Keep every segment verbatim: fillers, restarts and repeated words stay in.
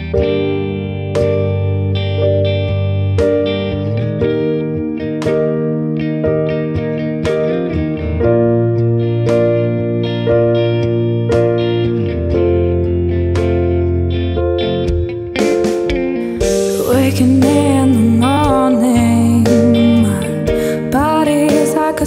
Waking in the morning, my body is like a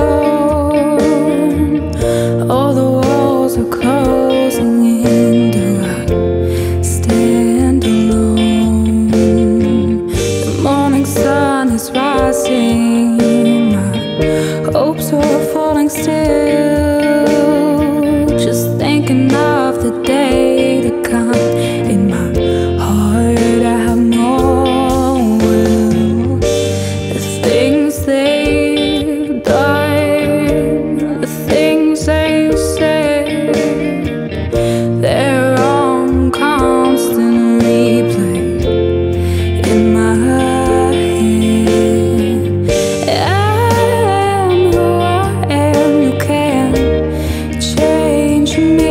stone. All the walls are closing in. Do I stand alone? The morning sun is rising, my hopes are falling still. Just thinking of the day to come. In my heart I have no will. The things they've done, the things they said, they're on constant replay in my head. I am who I am, you can't change me.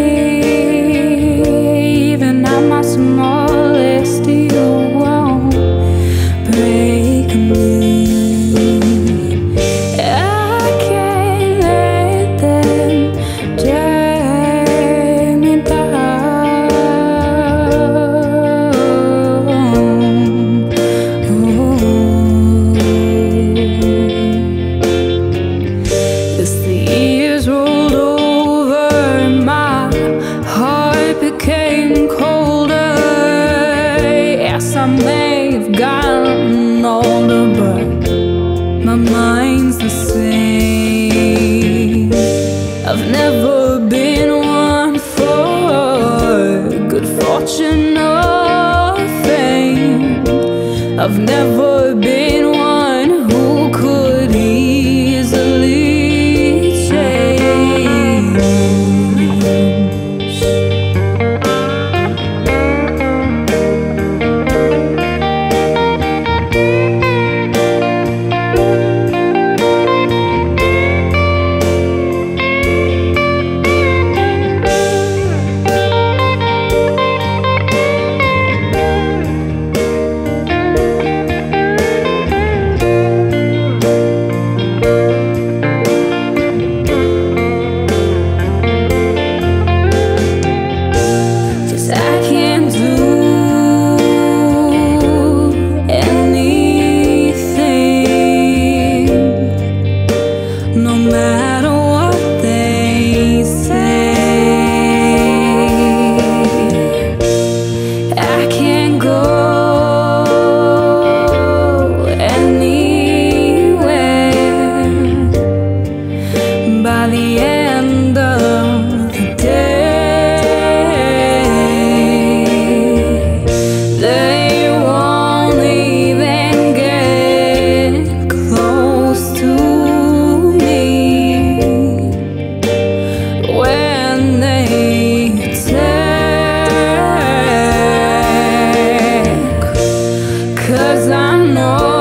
Even at my smallest, you won't break me. I can't let them drag me down. As the years rolled over and my heart became colder, yes, I may have gotten older, but my mind's the same. I've never been one for good fortune or fame. I've never been one who could easily change. I can't do anything, no matter what they say. I can't go anywhere by the end of the day. They won't even get close to me when they attack, 'cause I know